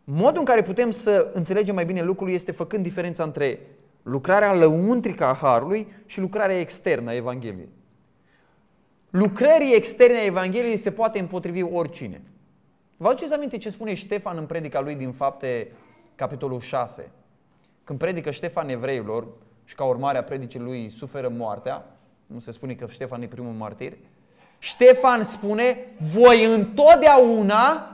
Modul în care putem să înțelegem mai bine lucrul este făcând diferența între lucrarea lăuntrică a Harului și lucrarea externă a Evangheliei. Lucrării externe a Evangheliei se poate împotrivi oricine. Vă aduceți aminte ce spune Ștefan în predica lui din Fapte, capitolul 6? Când predică Ștefan evreilor și ca urmare a predicii lui suferă moartea, nu se spune că Ștefan e primul martir, Ștefan spune: voi întotdeauna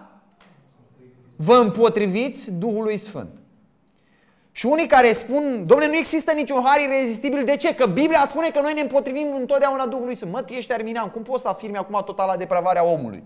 vă împotriviți Duhului Sfânt. Și unii care spun: dom'le, nu există niciun har irezistibil. De ce? Că Biblia spune că noi ne împotrivim întotdeauna Duhului Sfânt. Mă, tu ești arminian, cum poți să afirmi acum totala depravarea omului?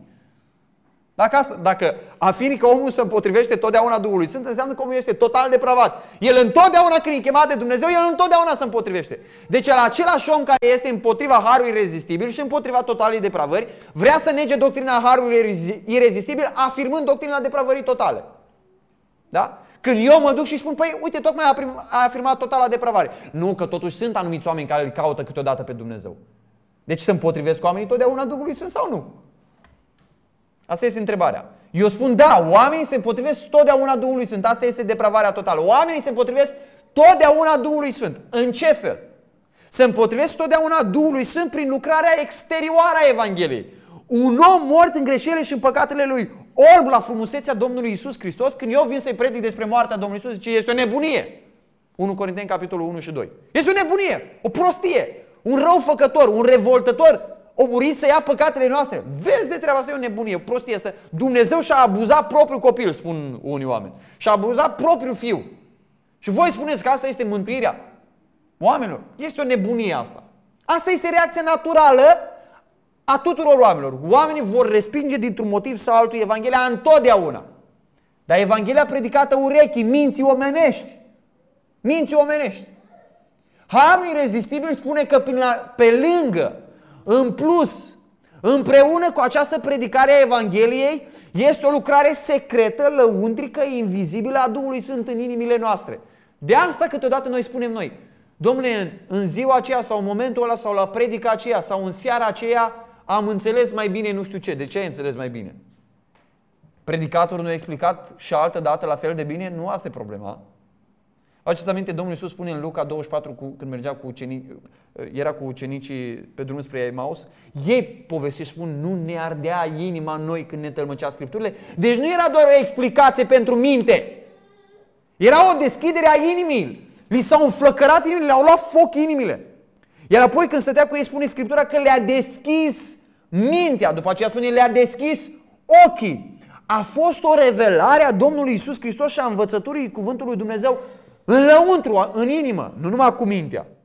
Dacă afirmi că omul se împotrivește totdeauna Duhului Sfânt, înseamnă că omul este total depravat. El întotdeauna, când e chemat de Dumnezeu, el întotdeauna se împotrivește. Deci la același om care este împotriva harului irezistibil și împotriva totalei depravări, vrea să nege doctrina harului irezistibil, afirmând doctrina depravării totale. Da? Când eu mă duc și spun: păi uite, tocmai a afirmat totala depravare. Nu, că totuși sunt anumiți oameni care îl caută câteodată pe Dumnezeu. Deci se împotrivesc oamenii totdeauna Duhului Sfânt sau nu? Asta este întrebarea. Eu spun: da, oamenii se împotrivesc totdeauna Duhului Sfânt. Asta este depravarea totală. Oamenii se împotrivesc totdeauna Duhului Sfânt. În ce fel? Se împotrivesc totdeauna Duhului Sfânt prin lucrarea exterioară a Evangheliei. Un om mort în greșelile și în păcatele lui, orb la frumusețea Domnului Iisus Hristos, când eu vin să-i predic despre moartea Domnului Iisus, zice: este o nebunie. 1 Corinteni, capitolul 1 și 2. Este o nebunie, o prostie, un răufăcător, un revoltător. O murit să ia păcatele noastre. Vezi de treaba asta, e o nebunie, o prostie asta. Dumnezeu și-a abuzat propriul copil, spun unii oameni. Și-a abuzat propriul fiu. Și voi spuneți că asta este mântuirea? Oamenilor, este o nebunie asta. Asta este reacția naturală a tuturor oamenilor. Oamenii vor respinge dintr-un motiv sau altul Evanghelia întotdeauna. Dar Evanghelia predicată urechii, minții omenești. Minții omenești. Harul irezistibil spune că pe lângă, în plus, împreună cu această predicare a Evangheliei, este o lucrare secretă, lăuntrică, invizibilă a Duhului Sfânt în inimile noastre. De asta câteodată noi spunem noi: dom'le, în ziua aceea sau în momentul ăla sau la predica aceea sau în seara aceea am înțeles mai bine nu știu ce. De ce ai înțeles mai bine? Predicatorul nu a explicat și altă dată la fel de bine? Nu asta e problema. Faceți aminte, Domnul Iisus spune în Luca 24, când mergea era cu ucenicii pe drum spre Emaus, ei povestesc și spun: nu ne ardea inima în noi când ne tălmăcea Scripturile. Deci nu era doar o explicație pentru minte. Era o deschidere a inimii. Li s-au înflăcărat inimile, le-au luat foc inimile. Iar apoi când stătea cu ei, spune Scriptura că le-a deschis mintea. După aceea spune: le-a deschis ochii. A fost o revelare a Domnului Iisus Hristos și a învățăturii cuvântului Dumnezeu în lăuntru, în inimă, nu numai cu mintea.